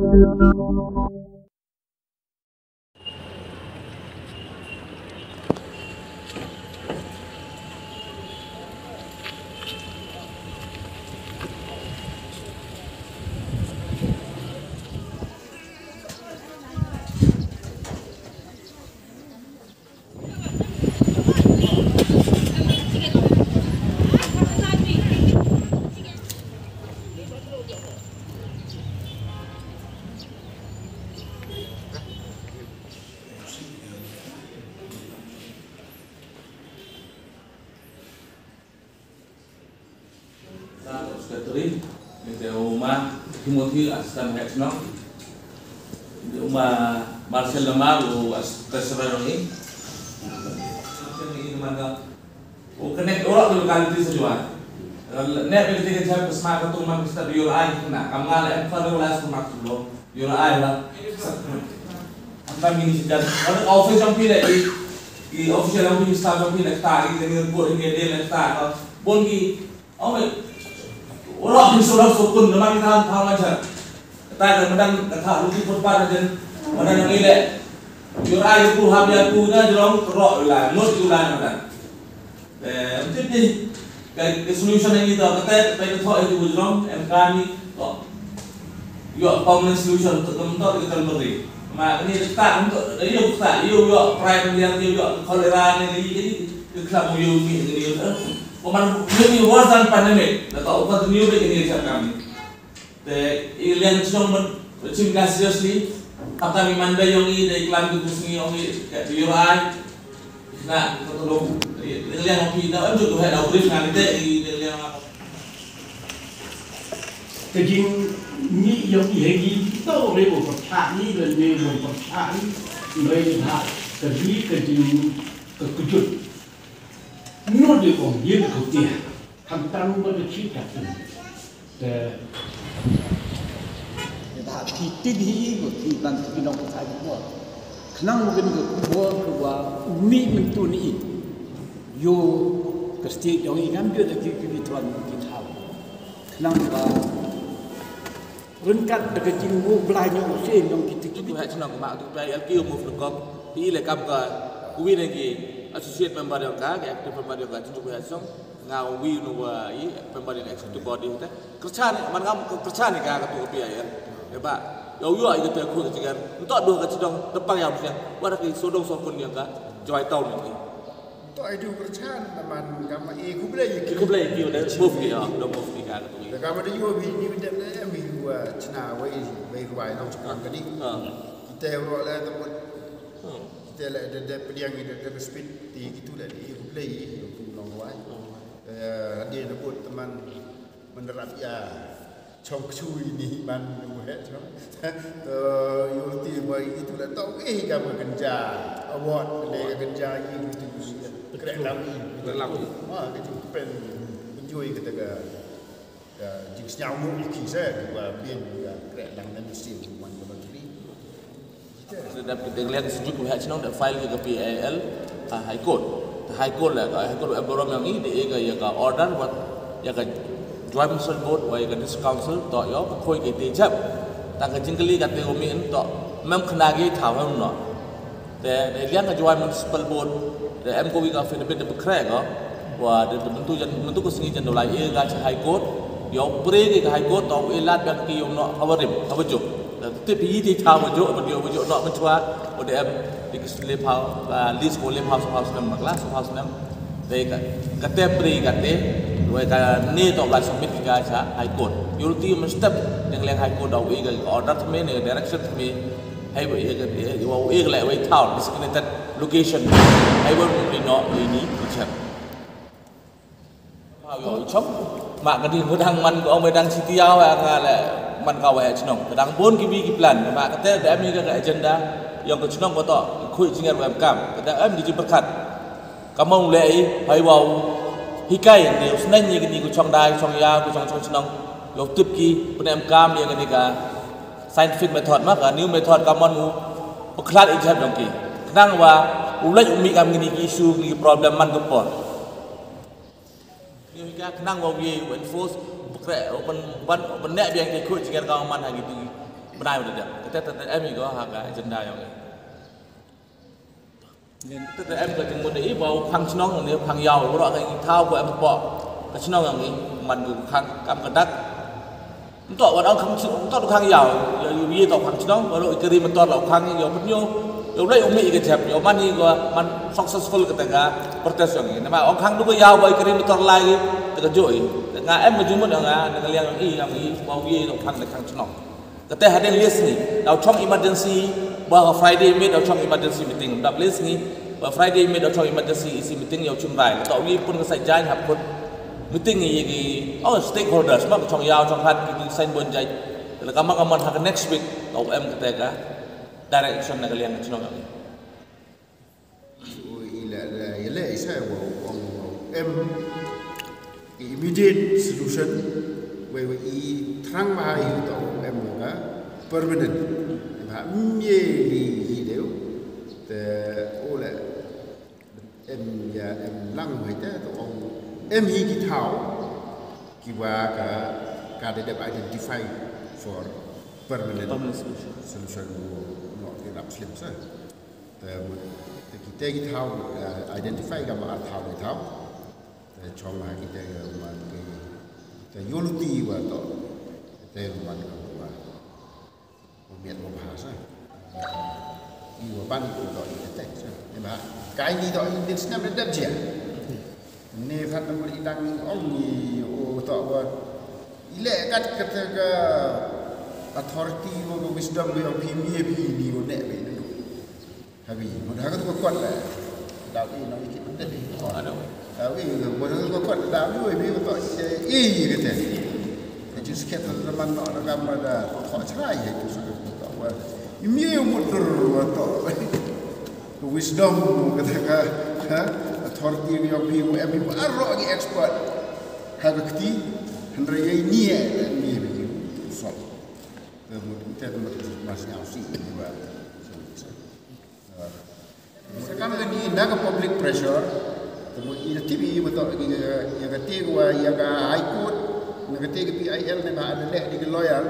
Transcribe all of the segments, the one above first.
Sekretari, di rumah Timothy asisten Hexnok, di rumah Marcel Lemar, asisten ini. Ini mana? Oh, connect orang tu kali itu saja. Nek bila kita cakap pesma ketua rumah kita di Yulai, nak kamal yang kalau ulas rumah tu, Yulai lah. Apa ini sejak? Kalau office yang pilih di official yang pilih staff yang pilih start, ini report ini dia yang start. Bongi, orang disuruh sukun, memang kita tahu macam. Kita kadang kata luki perpara dan mana yang ini, jurai itu habis aku dah jorong terok lah, not jurai macam. Macam ni, ke solution yang kita kata itu jorong, kami tak, yo permanent solution untuk kita beri. Mak ini start untuk, yo start, yo prime yang yo kolera ni jadi kelab yo ni. Oman lebih worse than pandemic. Letak upah dunia begini cakap kami. Ilian cuma bercakap seriously. Kata mimanda yang ini dari iklan itu sini yang ini diurai. Nah, kita tolong. Ilian yang kita anjur tu ada brief nanti ilian apa? Jadi ni yang ini kita boleh berpercaya ni dan ni berpercaya ni mereka jadi kekejut. Nur dia kong dia berkutia, hantaran pada cerita tu. Titik ini berarti nanti kita nak cakap apa? Kenang mungkin kebuah umi mentu ni, yo pasti yang ini ambil lagi kebutuhan kita. Kenang rengkat dekat jinggu belanja usia yang kita Tuhan senang mak tu bayar kiu move lekop, pilih kapka, kuwi lagi. Associate member yang kah, active member yang kah, tunjuk hasil, ngau we nuwa i member yang executive body itu, kerja ni, mana kamu kerja ni kah ketua PIA, ya pak, yo itu terkut juga, untuk dua kecil depan yang punya, warak ini sodong sokun yang kah, jual tahun ini. Untuk itu kerja, teman kami ikut beli kiu dan move dia, dong move dia kah ketua. Kami ada juga ini benda ni, minggu cina way kuai nong sekarang kini, kita orang lah tempat. Kita ada pediang ini ada speed di itulah di play untuk longwai. Dia sebut teman menerap ya chong chui ni man buat chong. Yulti boy itulah tahu kamu kerja award le kerja ini itu kerja lagi. Itu pen enjoy kita ke jings nyamuk iki saya dua bin kerja lang mesin man menteri. Sudah kita lihat sejuk pihak Cina dah file ke PIL High Court. High Court lah, High Court beberapa yang ini dia ke order buat ya ke Joint Municipal Board, wa ke District Council, tak ya koi ke tejap. Tak ke jingkeli kata umi untuk mem kenagi tahu no. Dan dia ke Joint Municipal Board, dan MKW ke Filipin de bekrek ko, wa de bentuk kesengi jendolai ke High Court, ya pre ke High Court tahu elat yang ki no hawarim, hawajuk. Tapi ini tahu wujud, wujud nak mencuat, ODM di keseluruhan hal, list boleh house enam kelas, house enam. Kata beri kata, dua kata ni tak boleh submit ke High Court. Yulti mesti dengan High Court dah wujud order kami, direction kami, hai wujud lek wujud town, designated location, hai wujud ini macam. Macam mak kadi hudang man ko medang sitiau ngale man kawe chnong kadang pun ki plan mak kata ada mi ke agenda yang ke chnong ko to khui jingar wam kam kada am di berkat kamu lei hai wau hikai ne usnan ni ni ku chong dai chong ya ku chong chnong lo tip ki penem kam yang ni ka scientific method mak new method kamon mu peklat ijab dong ki kadang wa ulai umi kam ni ki issue ni problem man ko por ni ka kadang wa wi enforce open net yang ikut jika kawan mana gitu benai udah dia. Kita TTM itu harga agenda yang ini. TTM ke timur ini bau khang cnong ini khang yau, orang yang thao buat apa? Ke cnong yang ini man ke khang kam kedak. Untuk orang khang yau, you tau khang cnong, baru ikeri mentor lau khang yang punya. Yo lấy umi cái chẹp, yo mani gua man successful ketika protes yang ini. Nama orang khang dulu yau boy kiri motor lagi, tega joy. Nga em majumut nga dengan yang mau ye tau khang khang cnong. Kata hadin list ni, lau chong emergency, bahwa Friday meet lau chong emergency meeting, dap list ni, bahwa Friday meet lau chong emergency isi meeting yau chung rai, tau ye pun kesai jai hap pun meeting ni ye oh stakeholders, mak chong yau chong hat kita sign bon jai, kalau kamu hak next week, lau em kata ka direction nak kalian cnong ni. Ialah saya em immediate solution, where terang mahal itu em juga permanent. Nah, ni dia, oleh em ya em lang itu em higi tahu, kiwa ka ada identify for permanent solution. Slim sah. Kita tahu identify gambar tahu tahu. Cuma kita unity waktu kita miat bahasa. Ibu pan itu kita tak. Kai ni tak ini senang berdap je. Ni kan nombor idang ni tak buat. Ilek kat ketika authority or wisdom yang PMAP ni nek ni. Habis, mudah kan tu kuat lah. Dah ini nak ikut benda ni. Ada. Tapi mudah tu kuat dah ni betul. Kata. Jadi sikit teman nak gambar dah. Tak cerai itu sudah tak buat. Ini mudah tu. Wisdom kata authority yang PMAP arok lagi expert. Habis hendak ni sol. Kita masih awasi juga. Sekarang ni dah public pressure, kemudian TV betul yang ketiga yang high court, yang ketiga PIL ni ada leh di lawyer,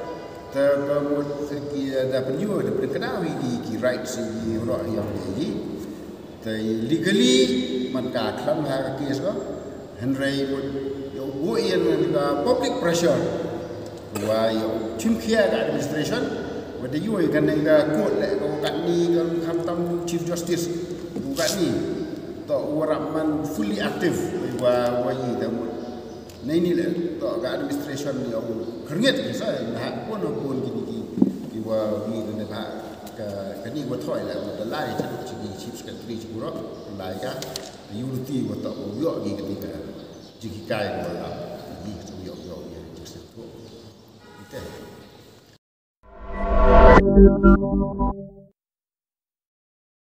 kemudian ada penyuh, ada penkenal di rights di orang yang ini, legally mereka klaim hak kes ko, henry yang buat public pressure. Wah, tim kia ke administration, wada you kan nega court le, kau kat ni kan hantam chief justice, bukan ni, tak orang man fully active, wah ini dah, ni le, tak ke administration ni aku keringat kisah, nak pun gini, wah ini kan nak ke ni wah toy le, wah lai jadi chief secretary cikgu, lai kan, unity wah tak wah gini ketika jiki kai wah lah, ini semua Thank you.